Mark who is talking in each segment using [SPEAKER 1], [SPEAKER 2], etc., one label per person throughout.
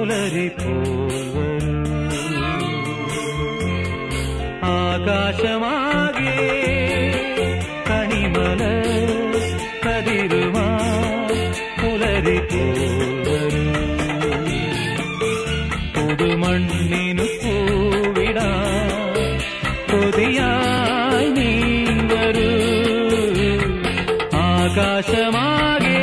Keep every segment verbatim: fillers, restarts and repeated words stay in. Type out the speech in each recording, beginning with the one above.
[SPEAKER 1] ആകാശമാകെ കണിമല കതിരുമാ പുലരി പോൽ പുതുമണ്ണിനു പൂവിടാ കൊതിയായി നീ വരൂ ആകാശമാകെ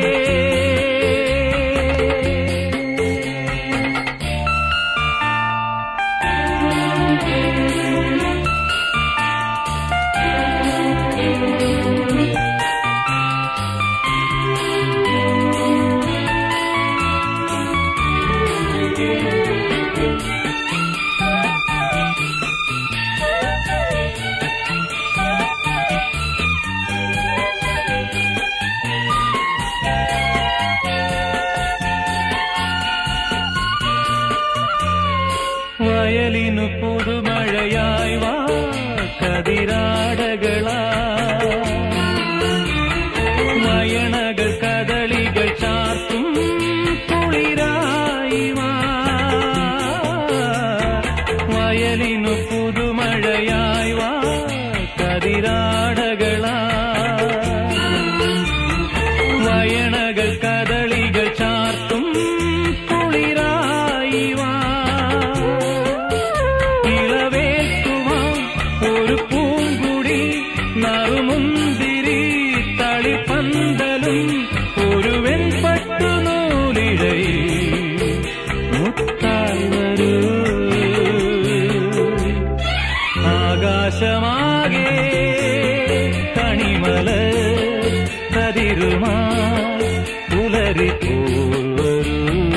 [SPEAKER 1] വയലിനു പുതുമഴയായി വാ കതിരാടകളാ വയണകൾ കദളികൾ ചാർത്തും കുളിരായി വാ വയലിനു പുതുമഴയായി വാ കതിരാടകളാ വയണകൾ കദളികൾ ചാർത്തും കുളിരായി വാ ഒരു പൂങ്കുടി നറുമുന്തിരി തളിപ്പന്തലും ഒരു വെൺപട്ടു നൂലിഴയിൽ മുത്തായി വരൂ ആകാശമാകെ കണിമല കതിരുമാ പുലരി പോൽ വരൂ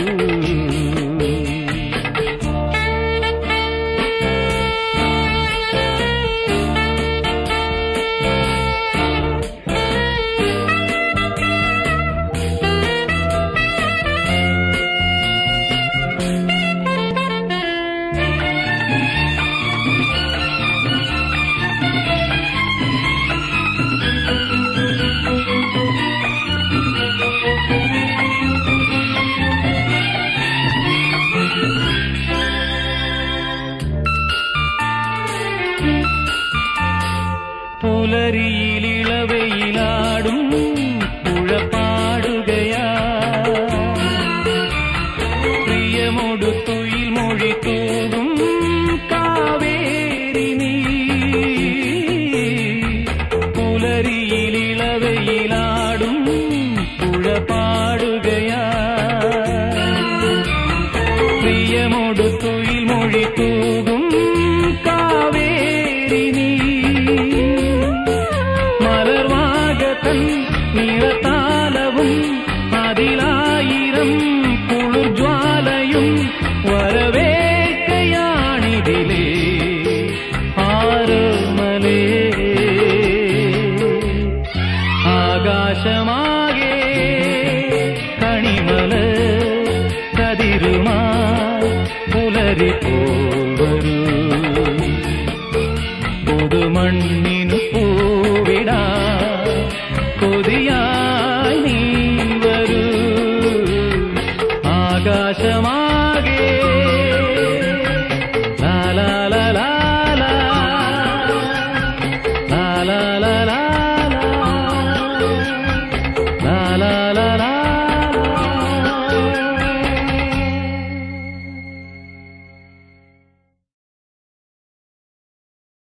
[SPEAKER 1] പുലരിയിലിളവയിലാടും പുഴ പാടുകയാ പ്രിയമോടു തുയിൽ മൊഴി തൂകും കാവേരി നീ പുലരിയിലിളവയിലാടും പുഴ പാടുകയാ പ്രിയമോടു തുയിൽ മൊഴി തൂകും കാവേരി നീ മലർവാകത്തൻ നീളത്താലവും അതിലായിരം കുളിർജ്വാലയും വരവേൽക്കയാണിതിലേ ആരോമലേ ആകാശമാകെ കണിമല കതിരുമാ പുലരി പോൽ വരൂ പുതുമണ്ണിനു പൂവിടാ കൊതിയാ